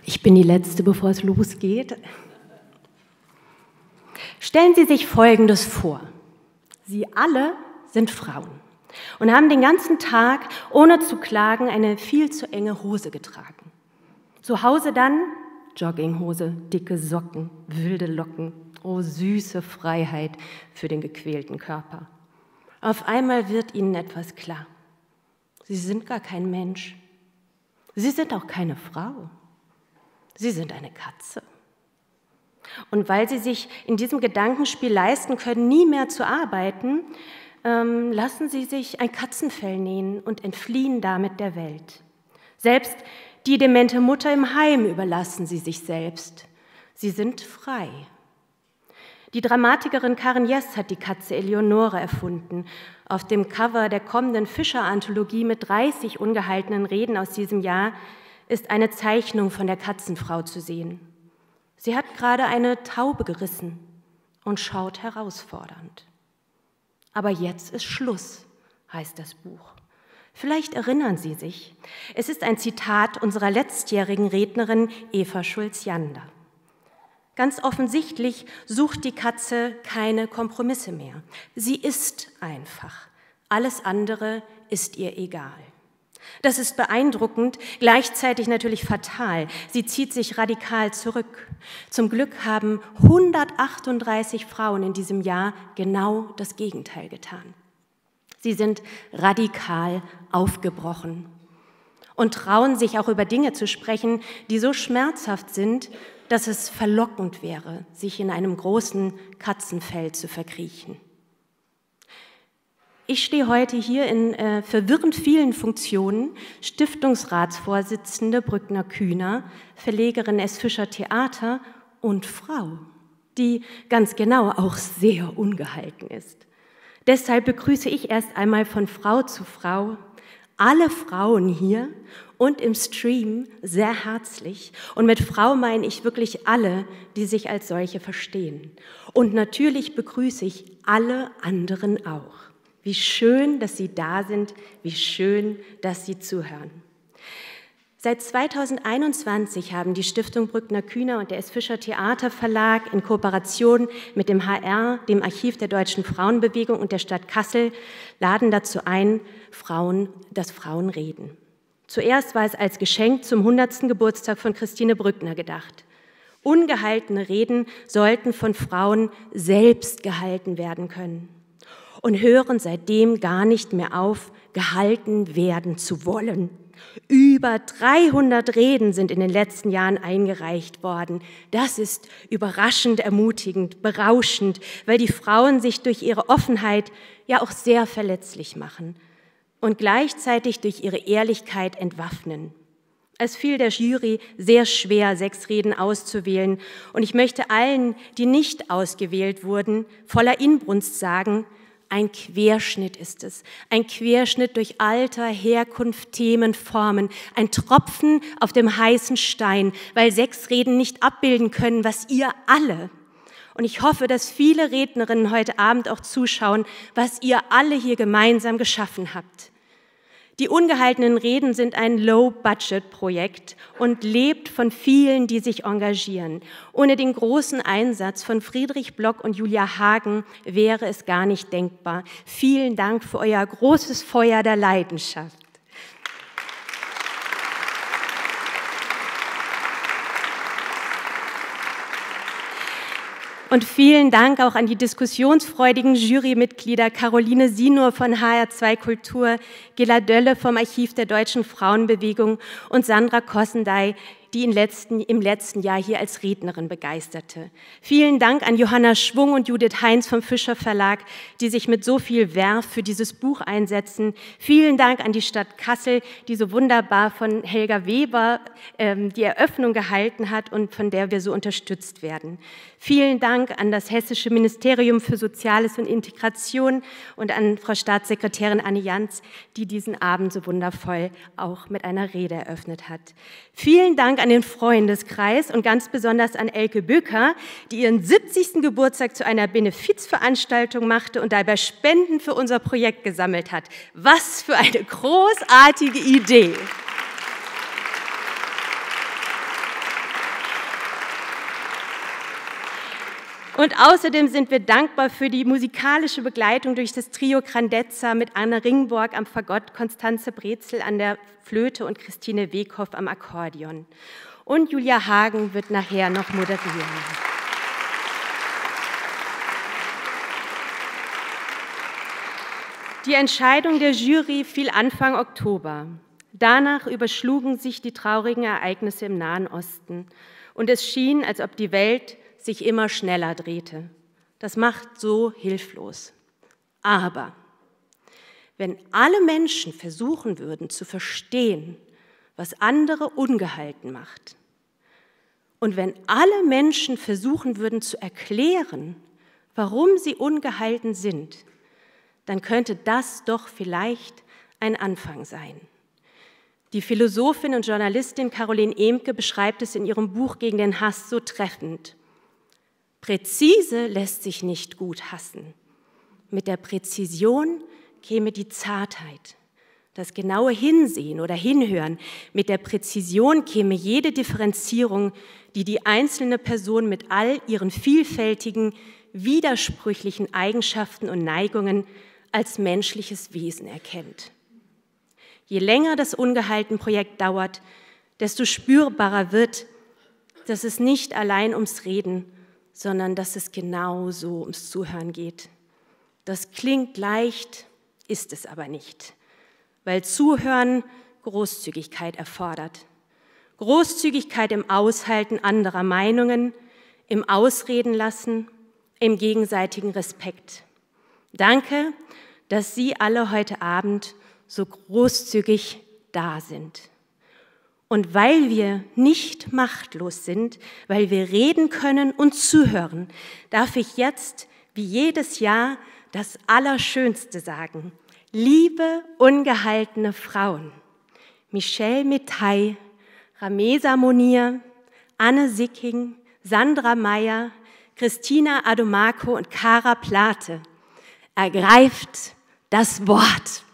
Ich bin die Letzte, bevor es losgeht. Stellen Sie sich Folgendes vor. Sie alle sind Frauen und haben den ganzen Tag, ohne zu klagen, eine viel zu enge Hose getragen. Zu Hause dann Jogginghose, dicke Socken, wilde Locken. Oh, süße Freiheit für den gequälten Körper. Auf einmal wird Ihnen etwas klar. Sie sind gar kein Mensch. Sie sind auch keine Frau. Sie sind eine Katze. Und weil Sie sich in diesem Gedankenspiel leisten können, nie mehr zu arbeiten, lassen Sie sich ein Katzenfell nähen und entfliehen damit der Welt. Selbst die demente Mutter im Heim überlassen Sie sich selbst. Sie sind frei. Die Dramatikerin Karen Jess hat die Katze Eleonore erfunden. Auf dem Cover der kommenden Fischer-Anthologie mit 30 ungehaltenen Reden aus diesem Jahr ist eine Zeichnung von der Katzenfrau zu sehen. Sie hat gerade eine Taube gerissen und schaut herausfordernd. Aber jetzt ist Schluss, heißt das Buch. Vielleicht erinnern Sie sich. Es ist ein Zitat unserer letztjährigen Rednerin Eva Schulz-Jander. Ganz offensichtlich sucht die Katze keine Kompromisse mehr. Sie ist einfach. Alles andere ist ihr egal. Das ist beeindruckend, gleichzeitig natürlich fatal. Sie zieht sich radikal zurück. Zum Glück haben 138 Frauen in diesem Jahr genau das Gegenteil getan. Sie sind radikal aufgebrochen und trauen sich auch über Dinge zu sprechen, die so schmerzhaft sind, dass es verlockend wäre, sich in einem großen Katzenfell zu verkriechen. Ich stehe heute hier in verwirrend vielen Funktionen, Stiftungsratsvorsitzende Brückner Kühner, Verlegerin S. Fischer Theater und Frau, die ganz genau auch sehr ungehalten ist. Deshalb begrüße ich erst einmal von Frau zu Frau alle Frauen hier und im Stream sehr herzlich. Und mit Frau meine ich wirklich alle, die sich als solche verstehen. Und natürlich begrüße ich alle anderen auch. Wie schön, dass Sie da sind, wie schön, dass Sie zuhören. Seit 2021 haben die Stiftung Brückner Kühner und der S. Fischer Theater Verlag in Kooperation mit dem HR, dem Archiv der Deutschen Frauenbewegung und der Stadt Kassel laden dazu ein, dass Frauen reden. Zuerst war es als Geschenk zum 100. Geburtstag von Christine Brückner gedacht. Ungehaltene Reden sollten von Frauen selbst gehalten werden können und hören seitdem gar nicht mehr auf, gehalten werden zu wollen. Über 300 Reden sind in den letzten Jahren eingereicht worden. Das ist überraschend, ermutigend, berauschend, weil die Frauen sich durch ihre Offenheit ja auch sehr verletzlich machen und gleichzeitig durch ihre Ehrlichkeit entwaffnen. Es fiel der Jury sehr schwer, 6 Reden auszuwählen. Und ich möchte allen, die nicht ausgewählt wurden, voller Inbrunst sagen, ein Querschnitt ist es, ein Querschnitt durch Alter, Herkunft, Themen, Formen, ein Tropfen auf dem heißen Stein, weil 6 Reden nicht abbilden können, was ihr alle, und ich hoffe, dass viele Rednerinnen heute Abend auch zuschauen, was ihr alle hier gemeinsam geschaffen habt. Die ungehaltenen Reden sind ein Low-Budget-Projekt und lebt von vielen, die sich engagieren. Ohne den großen Einsatz von Friedrich Block und Julia Hagen wäre es gar nicht denkbar. Vielen Dank für euer großes Feuer der Leidenschaft. Und vielen Dank auch an die diskussionsfreudigen Jurymitglieder Caroline Sinur von HR2 Kultur, Gilla Dölle vom Archiv der Deutschen Frauenbewegung und Sandra Kossendey, die im letzten Jahr hier als Rednerin begeisterte. Vielen Dank an Johanna Schwung und Judith Heinz vom Fischer Verlag, die sich mit so viel Verve für dieses Buch einsetzen. Vielen Dank an die Stadt Kassel, die so wunderbar von Helga Weber die Eröffnung gehalten hat und von der wir so unterstützt werden. Vielen Dank an das Hessische Ministerium für Soziales und Integration und an Frau Staatssekretärin Anne Jans, die diesen Abend so wundervoll auch mit einer Rede eröffnet hat. Vielen Dank an den Freundeskreis und ganz besonders an Elke Bücker, die ihren 70. Geburtstag zu einer Benefizveranstaltung machte und dabei Spenden für unser Projekt gesammelt hat. Was für eine großartige Idee! Und außerdem sind wir dankbar für die musikalische Begleitung durch das Trio Grandezza mit Anne Ringborg am Fagott, Konstanze Brezel an der Flöte und Christine Weghoff am Akkordeon. Und Julia Hagen wird nachher noch moderieren. Die Entscheidung der Jury fiel Anfang Oktober. Danach überschlugen sich die traurigen Ereignisse im Nahen Osten und es schien, als ob die Welt sich immer schneller drehte. Das macht so hilflos. Aber wenn alle Menschen versuchen würden zu verstehen, was andere ungehalten macht, und wenn alle Menschen versuchen würden zu erklären, warum sie ungehalten sind, dann könnte das doch vielleicht ein Anfang sein. Die Philosophin und Journalistin Caroline Emke beschreibt es in ihrem Buch Gegen den Hass so treffend. Präzise lässt sich nicht gut hassen. Mit der Präzision käme die Zartheit, das genaue Hinsehen oder Hinhören. Mit der Präzision käme jede Differenzierung, die die einzelne Person mit all ihren vielfältigen, widersprüchlichen Eigenschaften und Neigungen als menschliches Wesen erkennt. Je länger das Ungehalten-Projekt dauert, desto spürbarer wird, dass es nicht allein ums Reden, sondern dass es genauso ums Zuhören geht. Das klingt leicht, ist es aber nicht, weil Zuhören Großzügigkeit erfordert. Großzügigkeit im Aushalten anderer Meinungen, im Ausreden lassen, im gegenseitigen Respekt. Danke, dass Sie alle heute Abend so großzügig da sind. Und weil wir nicht machtlos sind, weil wir reden können und zuhören, darf ich jetzt, wie jedes Jahr, das Allerschönste sagen. Liebe ungehaltene Frauen, Michelle Metay, Ramesa Monir, Anne Sicking, Sandra Meyer, Christina Adomako und Cara Plate, ergreift das Wort.